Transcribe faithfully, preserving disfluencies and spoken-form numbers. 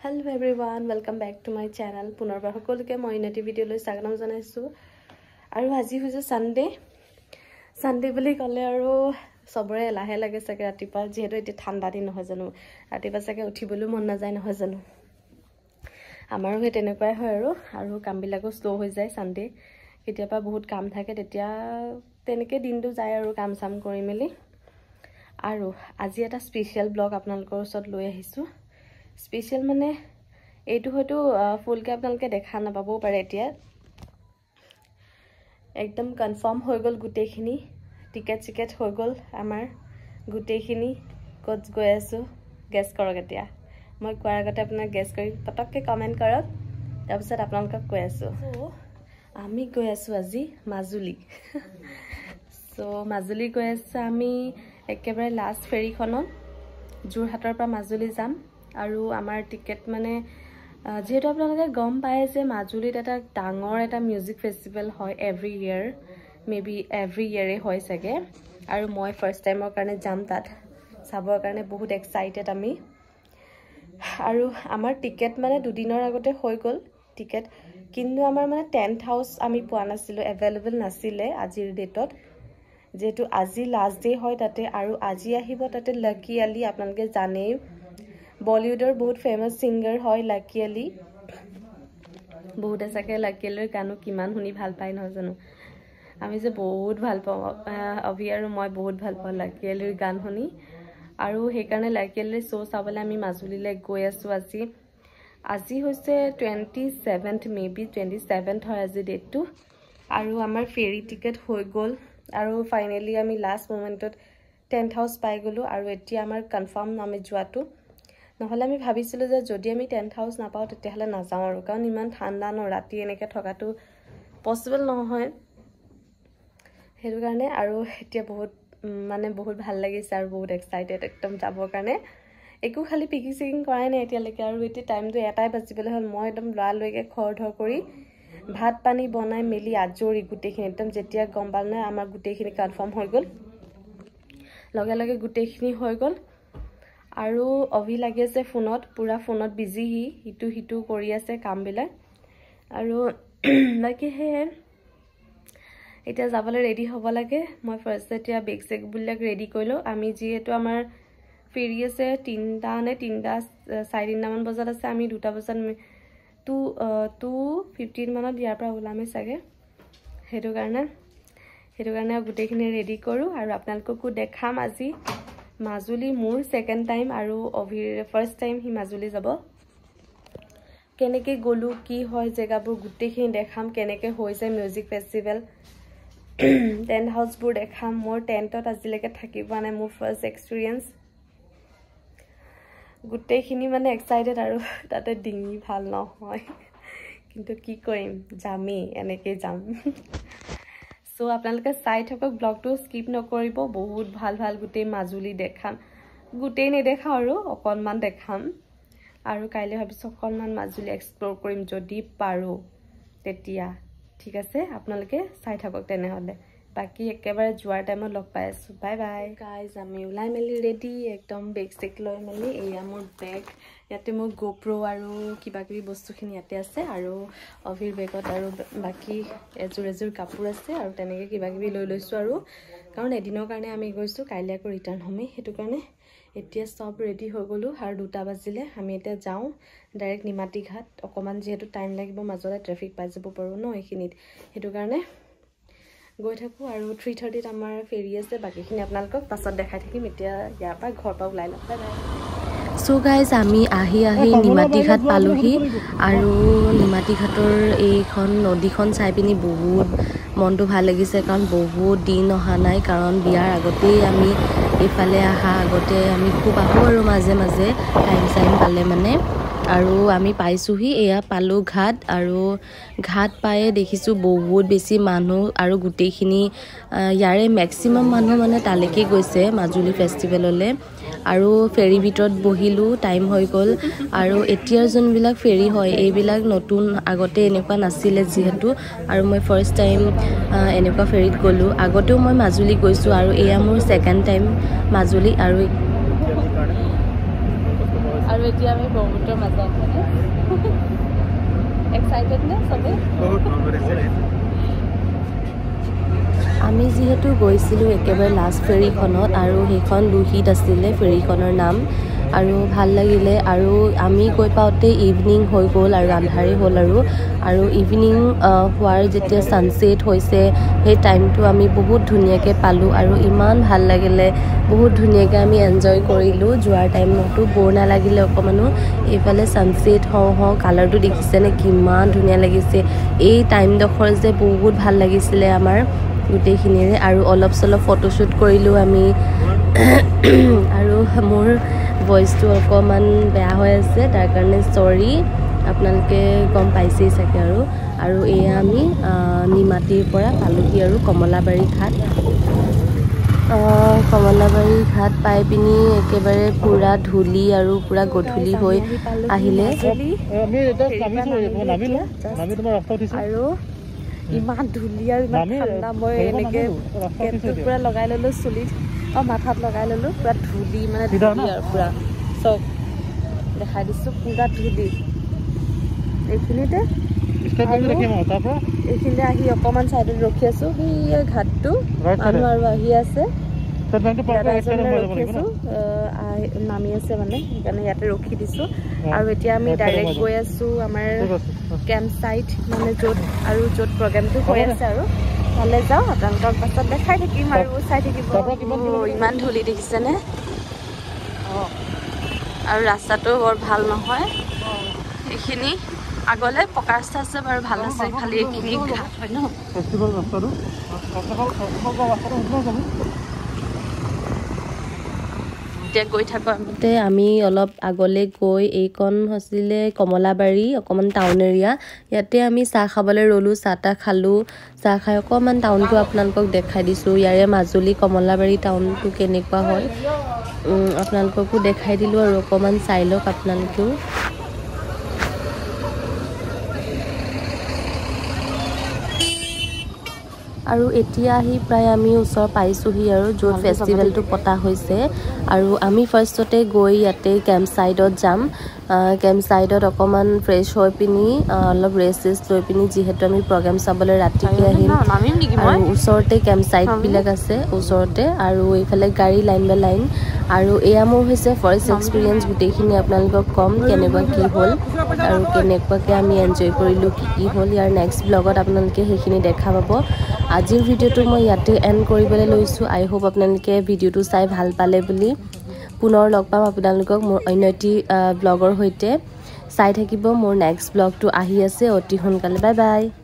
Hello everyone, welcome back to my channel. পুনৰবাৰ সকলোকে মই নতুন ভিডিঅ'লৈ স্বাগতম জনাইছো। আৰু আজি হৈছে সানডে। সানডে বুলি ক'লে আৰু সবৰে লাহে লাগে চাগে ৰাতিপুৱা যেহেতু এতিয়া ঠাণ্ডা দিন নহয় জানো। ৰাতিপুৱা চাগে উঠিবলৈ মন নাযায় নহয় জানো। আমাৰো হে তেনেকুৱাই হয় আৰু আৰু কামবিলাকো স্লো হৈ যায় সানডে। কেতিয়াবা বহুত কাম থাকে তেতিয়া তেনেকে দিনটো যায় আৰু কাম সাম কৰি মেলি। আৰু আজি এটা স্পেশাল ব্লগ আপোনালোকৰ ওচৰত লৈ আহিছো। স্পেশাল মানে এইটো হয়তো ফুলকে আপোনালোকে দেখা নাপাবও পাৰে এতিয়া একদম কনফার্ম হৈ গল গুটেখিনি টিকেট টিকেট হৈ গল আমাৰ গুটেখিনি কত গৈ আছো গেস কৰক এতিয়া মই কোৱাৰ আগতে আপোনাক গেস কৰি পটককে কমেন্ট কৰক তাৰপিছত আপোনালোকক কৈ আছো আমি গৈ আছো আজি মাজুলী সো মাজুলী গৈ আছো আমি একেবাৰে লাষ্ট ফেৰীখনত যোৰহাটৰ পৰা মাজুলী যাম আৰু আমাৰ টিকেট মানে যেহেতু আপোনালোকে গম পায় যে মাজুলীত এটা ডাঙৰ এটা মিউজিক ফেষ্টিভেল হয় এভৰি ইয়াৰ মেবি এভৰি ইয়াৰে হয় চাগে আৰু মই ফাৰ্স্ট টাইমৰ কাৰণে যাম তাত চাবৰ কাৰণে বহুত এক্সাইটেড আমি আৰু আমাৰ টিকেট মানে দুদিনৰ আগতে হৈ গল টিকেট কিন্তু আমাৰ মানে টেন্ট হাউস আমি পোৱা নাছিলো এভেইলেবল নাছিলে আজিৰ ডেটত যেহেতু আজি লাষ্ট ডে হয় তাতে আৰু আজি আহিব তাতে লাকি আলি আপোনালোকে জানে বলিউডৰ বহুত ফেমাস সিঙ্গাৰ হয় লাকি আলি বহুত আছে লাকি আলিৰ গানো কিমান শুনি ভাল পাই নহয় জানো আমি যে বহুত ভাল পাওঁ অভি আৰু মই বহুত ভাল পাওঁ লাকি আলিৰ গান শুনি আৰু সেই কাৰণে লাকি আলিৰ শো চাবলৈ আমি মাজুলীলৈ গৈ আছো আজি আজি হৈছে twenty-seventh মেবি twenty-seventh হয় আজি ডেটটো আৰু আমাৰ ফেৰী টিকেট হৈ গল আৰু ফাইনালি আমি লাষ্ট মোমেন্টত টেন্ট হাউস পাই গলো আৰু এতিয়া আমাৰ কনফার্ম আমি যোৱাটো নহলে আমি ভাবিছিলো যে যদি আমি টেন্ট হাউস নাপাও তেতিয়াহলে নাযাও আৰু কাৰণ ইমান ঠাণ্ডা ন ৰাতি এনেকে থকাটো পসিবল নহয় হেতু কাৰণে আৰু এতিয়া বহুত মানে বহুত ভাল লাগিছে আৰু বহুত এক্সাইটেড একদম যাবৰ কাৰণে একো খালি পিকিং সিকিং কৰাই নাই এতিয়ালৈকে আৰু এতিয়া টাইমটো এটাই বাজিবলৈ হ'ল মই একদম লৰালৈকে খৰধৰ কৰি ভাত পানী বনাই মেলি আজৰি গুটেখিনি একদম যেতিয়া গম পাল না আমাৰ গুটেখিনি কনফার্ম হৈ গল লগে লগে গুটেখিনি হৈ গল আৰু অভি লাগি আছে ফোনত পুৰা ফোনত বিজি হি ইটু হিটু কৰি আছে কামবিলাক আৰু বাকি হে এতিয়া যাবলৈ ৰেডি হ'ব লাগে মই ফাৰ্স্ট এতিয়া বেগ চেক বুলিক ৰেডি কৰিলো আমি যেহেতু আমাৰ ফেৰী আছে তিনটা নে তিনটা চাৰি দিন মান বজাত আছে আমি দুটা বজাত টু টু ফিফটিন মানত ইয়াৰ পৰা ওলামে চাগে হেতু কাৰণে হেতু কাৰণে গুটেখিনি ৰেডি কৰো আৰু আপোনালোককো দেখাম আজি মাজুলী মোৰ সেকেন্ড টাইম আৰু অভিৰ ফাৰ্স্ট টাইম হি মাজুলী যাব কেনেকে গলু কি হয় জেগাবোৰ গুটেখিনি দেখাম কেনেকে হৈছে মিউজিক ফেষ্টিভেল টেন্ট হাউস বোৰ দেখাম মোৰ টেন্টত আজিলৈকে থাকিব নাই মোৰ ফাৰ্স্ট এক্সপেৰিয়েন্স গুটেখিনি মানে এক্সাইটেড আৰু তাতে ডিঙি ভাল নহয় কিন্তু কি কৰিম যামি এনেকে যাম সো আপোনালোকে চাই থাকক ব্লগটো স্কিপ নকৰিব বহুত ভাল ভাল গুটে মাজুলী দেখাম গুটে নেদেখা আৰু অকনমান দেখাম আৰু কাইলে ভাবিছো অকনমান মাজুলী এক্সপ্লোৰ কৰিম যদি পাৰো তেতিয়া ঠিক আছে আপোনালোকে চাই থাকক তেনেহলে বাকি একেবাৰে যোৱাৰ টাইমত লগ পাই আছো বাই বাই গাইজ আমি উলাই মেলি ৰেডি একদম বেগ চেক লৈ মেলি এয়া মোৰ বেগ ইয়াতে মোৰ গোপ্ৰো আৰু কিবা কিবি বস্তুখিনি ইয়াতে আছে আৰু অভিৰ বেগত আৰু বাকি এজুৰ এজুৰ কাপোৰ আছে আৰু তেনেকে কিবা কিবি লৈ লৈছো আৰু কাৰণ এদিনৰ কাৰণে আমি গৈছো কাইলে আকৌ ৰিটাৰ্ণ হমে হেতু কাৰণে এতিয়া সব ৰেডি হৈ গলো আৰু দুটা বাজিলে আমি এতিয়া যাও ডাইৰেক্ট নিমাটি ঘাট অকমান যেহেতু টাইম লাগিব মাজলে ট্ৰাফিক পাই যাব পাৰো ন এখিনিত হেতু কাৰণে গৈ থাকো আৰু three thirty ত আমাৰ ফেৰী আছে বাকিখিনি আপোনালোকক পাছত দেখাই থাকিম এতিয়া ইয়াৰ পৰা ঘৰ পৰা ওলাই লম বাই বাই সো গাইজ আমি আহি আহি নিমাটি ঘাট পালোহি আৰু নিমাটি ঘাটৰ এইখন নদীখন চাই পিনি বহুত মনটো ভাল লাগিছে কাৰণ বহুত দিন অহা নাই কাৰণ বিয়াৰ আগতেই আমি ইফালে আহা আগতে আমি খুব আহো আৰু মাজে মাজে টাইম টাইম পালে মানে আৰু আমি পাইছোহি এয়া পালো ঘাট আৰু ঘাট পায়ে দেখিছো বহুত বেছি মানুহ আৰু গুটেখিনি ইয়াৰে ম্যাক্সিমাম মানুহ মানে তালেকে গৈছে মাজুলী ফেষ্টিভেললে আৰু ফেৰী ভিতৰত বহিলো টাইম হৈ গল আৰু এতিয়াৰ যোনবিলাক ফেৰী হয় এইবিলাক নতুন আগতে এনেকুৱা নাছিলে যেহেতু আৰু মই ফাৰ্স্ট টাইম এনেকুৱা ফেৰীত গলো আগতেও মই মাজুলী গৈছো আৰু এয়া মোৰ সেকেন্ড টাইম মাজুলী আৰু আৰু এতিয়া আমি ব্ৰহ্মপুত্ৰৰ মাজত প্ৰাইভেট নে সবে আমি যেহেতু গৈছিলোঁ একেবাৰে লাষ্ট ফেৰীখনত আৰু সেইখন লুহিত আছিলে ফেৰীখনৰ নাম আৰু ভাল লাগিলে আৰু আমি গৈ পাওঁতে ইভিনিং হৈ গ'ল আৰু আন্ধাৰে হ'ল আৰু আৰু ইভিনিং হোৱাৰ যেতিয়া ছানছেট হৈছে সেই টাইমটো আমি বহুত ধুনীয়াকৈ পালোঁ আৰু ইমান ভাল লাগিলে বহুত ধুনীয়াকৈ আমি এনজয় কৰিলোঁ যোৱাৰ টাইমতো বৰ নালাগিলে অকণমানো এইফালে ছানছেট হওঁ হওঁ কালাৰটো দেখিছেনে কিমান ধুনীয়া লাগিছে এই টাইমডোখৰ যে বহুত ভাল লাগিছিলে আমাৰ গোটেইখিনিৰে আৰু অলপ চলপ ফটোশ্বুট কৰিলোঁ আমি আৰু মোৰ ভইচটো অকণমান বেয়া হৈ আছে তাৰ কাৰণে চৰি আপোনালোকে গম পাইছেই চাগে আৰু আৰু এয়া আমি নিমাতীৰ পৰা পালোহি আৰু কমলাবাৰী ঘাট কমলাবাৰী ঘাট পাই পিনি একেবাৰে পূৰা ধূলি আৰু পূৰা গধূলি হৈ আহিলে আৰু ইমান ধূলি আৰু ইমান ঠাণ্ডা মই এনেকৈ কেপটো পূৰা লগাই ল'লোঁ চুলিত অঁ মাথাত লগাই ল'লোঁ পূৰা ধূলি মানে ধূলি আৰু পূৰা চব দেখাই দিছোঁ পূৰা ধূলি এইখিনিতে এইখিনিতে আহি অকণমান ছাইডত ৰখি আছোঁ সেই ঘাটটো মানুহ আৰু আহি আছে দাদা এজনে ৰখি আছোঁ নামি আছে মানে সেইকাৰণে ইয়াতে ৰখি দিছোঁ আৰু এতিয়া আমি ডাইৰেক্ট গৈ আছোঁ আমাৰ কেম্প ছাইট মানে য'ত আৰু য'ত প্ৰগ্ৰেমটো হৈ আছে আৰু তালৈ যাওঁ আপোনালোকক পাছত দেখাই থাকিম আৰু চাই থাকিব ইমান ধূলি দেখিছেনে আৰু ৰাস্তাটো বৰ ভাল নহয় এইখিনি আগলৈ পকা ৰাস্তা আছে বাৰু ভাল আছে খালি এইখিনি ঘাট হয় ন এতিয়া গৈ থাকোঁতে আমি অলপ আগলৈ গৈ এইকণ হৈছিলে কমলাবাৰী অকণমান টাউন এৰিয়া ইয়াতে আমি চাহ খাবলৈ ৰ'লোঁ চাহ তাহ খালোঁ চাহ খাই অকণমান টাউনটো আপোনালোকক দেখাই দিছোঁ ইয়াৰে মাজুলী কমলাবাৰী টাউনটো কেনেকুৱা হয় আপোনালোককো দেখাই দিলোঁ আৰু অকণমান চাই লওক আপোনালোকেও আৰু এতিয়া আহি প্ৰায় আমি ওচৰ পাইছোঁহি আৰু য'ত ফেষ্টিভেলটো পতা হৈছে আৰু আমি ফাৰ্ষ্টতে গৈ ইয়াতে কেম্প ছাইডত যাম কেম্প ছাইডত অকণমান ফ্ৰেছ হৈ পিনি অলপ ৰেষ্ট চেষ্ট লৈ পিনি যিহেতু আমি প্ৰগ্ৰেম চাবলৈ ৰাতিকৈ আহিম আৰু ওচৰতে কেম্প ছাইটবিলাক আছে ওচৰতে আৰু এইফালে গাড়ী লাইন বাই লাইন আৰু এয়া মোৰ হৈছে ফাৰ্ষ্ট এক্সপিৰিয়েঞ্চ গোটেইখিনি আপোনালোকক ক'ম কেনেকুৱা কি হ'ল আৰু কেনেকুৱাকৈ আমি এনজয় কৰিলোঁ কি কি হ'ল ইয়াৰ নেক্সট ব্লগত আপোনালোকে সেইখিনি দেখা পাব আজিৰ ভিডিঅ'টো মই ইয়াতে এণ্ড কৰিবলৈ লৈছোঁ আই হোপ আপোনালোকে ভিডিঅ'টো চাই ভাল পালে বুলি পুনৰ লগ পাম আপোনালোকক মোৰ অন্য এটি ব্লগৰ সৈতে চাই থাকিব মোৰ নেক্সট ব্লগটো আহি আছে অতি সোনকালে বাই বাই